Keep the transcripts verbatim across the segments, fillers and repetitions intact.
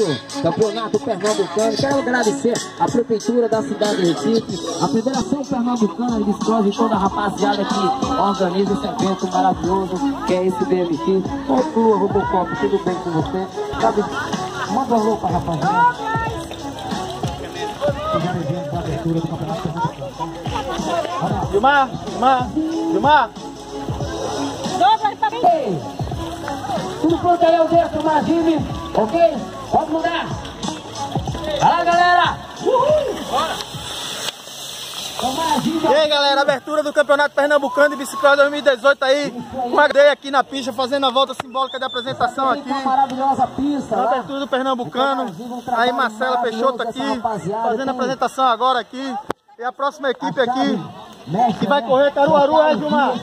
nosso campeonato pernambucano. Quero agradecer a prefeitura da cidade de Recife, a Federação Pernambucana de Bicicleta e toda a rapaziada que organiza esse evento maravilhoso que é esse B M X. Ô, Lua Robocop, tudo bem com você? Sabe, manda um alô pra rapaziada. Gilmar, Gilmar, Gilmar. Ei, tudo pronto aí, Aldeia, Tomadinho, ok? Pode mudar. Vai lá, galera. Uhul. Bora. E aí, galera, abertura do Campeonato Pernambucano de Bicicleta dois mil e dezoito aí. Uma greia aqui na pista, fazendo a volta simbólica de apresentação aqui. Maravilhosa pista. A abertura do Pernambucano. Aí Marcela Peixoto aqui, fazendo a apresentação agora aqui. E a próxima equipe aqui, que vai correr Caruaru, é, Gilmar?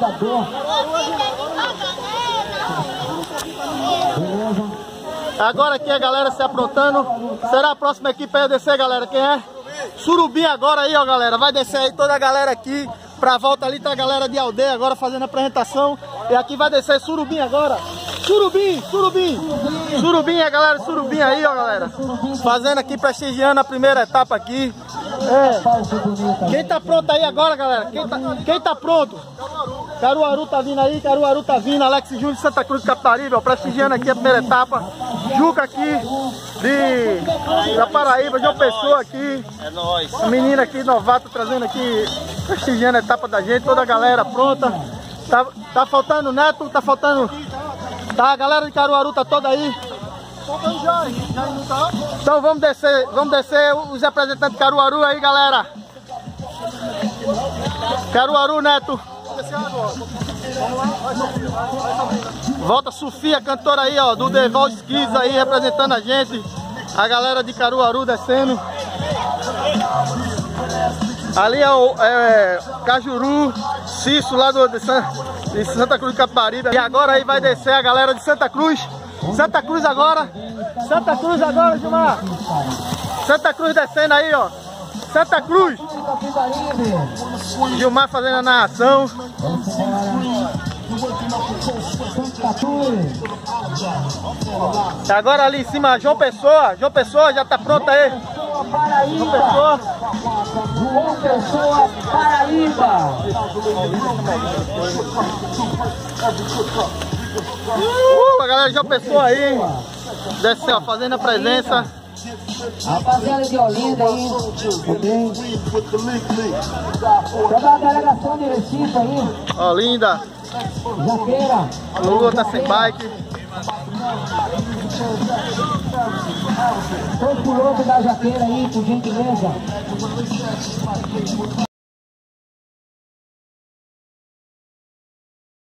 Agora aqui a galera se aprontando. Será a próxima equipe aí a descer, galera? Quem é? Surubim agora aí, ó, galera. Vai descer aí toda a galera aqui. Pra volta ali tá a galera de Aldeia agora fazendo a apresentação. E aqui vai descer Surubim agora. Surubim, Surubim. Surubim, a galera Surubim aí, ó, galera. Fazendo aqui, prestigiando a primeira etapa aqui. É. Quem tá pronto aí agora, galera? Quem tá, quem tá pronto? Caruaru tá vindo aí, Caruaru tá vindo. Alex Júnior de Santa Cruz de Caparibe, ó, prestigiando aqui a primeira etapa. Juca aqui de da Paraíba, João Pessoa aqui. É nóis. A menina aqui, novato, trazendo aqui, prestigiando a etapa da gente. Toda a galera pronta. Tá, tá faltando Neto, tá faltando... Tá, a galera de Caruaru tá toda aí. Então vamos descer, vamos descer os representantes de Caruaru aí, galera. Caruaru, Neto. Volta Sofia, cantora aí, ó, do The Voice Kids aí, representando a gente. A galera de Caruaru descendo. Ali é o é, Cajuru, Cício lá do, de, San, de Santa Cruz de Caparibe. E agora aí vai descer a galera de Santa Cruz. Santa Cruz agora. Santa Cruz agora, Gilmar. Santa Cruz descendo aí, ó. Santa Cruz. Gilmar fazendo a narração. Agora ali em cima, João Pessoa. João Pessoa já tá pronto aí. João Pessoa. João Pessoa, Paraíba. Uh, a galera de João Pessoa aí. Desce, ó, fazendo a presença. Rapaziada de Olinda aí. Toda a delegação de Recife aí. Olinda. Jaqueira. Lula tá sem bike. Todo piloto da Jaqueira aí, por gentileza.